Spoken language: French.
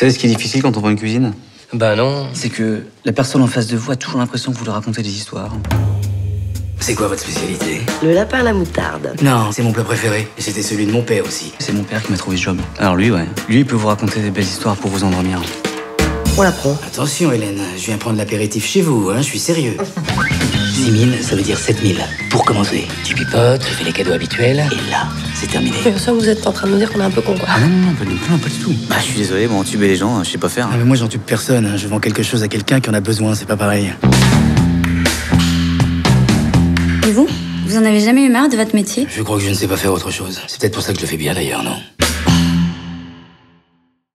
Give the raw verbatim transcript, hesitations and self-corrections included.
savez ce qui est difficile quand on voit une cuisine? Bah non. C'est que la personne en face de vous a toujours l'impression que vous lui racontez des histoires. C'est quoi votre spécialité? Le lapin à la moutarde. Non, c'est mon plat préféré. Et c'était celui de mon père aussi. C'est mon père qui m'a trouvé ce job. Alors lui, ouais. Lui, il peut vous raconter des belles histoires pour vous endormir. On la prend. Attention, Hélène, je viens prendre l'apéritif chez vous, hein, je suis sérieux. six mille, ça veut dire sept mille. Pour commencer, tu pipotes, tu fais les cadeaux habituels, et là, c'est terminé. Mais ça, vous êtes en train de me dire qu'on est un peu con, quoi. Ah non, non, non, pas du tout, pas du tout. Bah, je suis désolé, bon, entuber les gens, je sais pas faire. Ah, mais moi, j'entube personne, hein. Je vends quelque chose à quelqu'un qui en a besoin, c'est pas pareil. Et vous? Vous en avez jamais eu marre de votre métier? Je crois que je ne sais pas faire autre chose. C'est peut-être pour ça que je le fais bien d'ailleurs, non?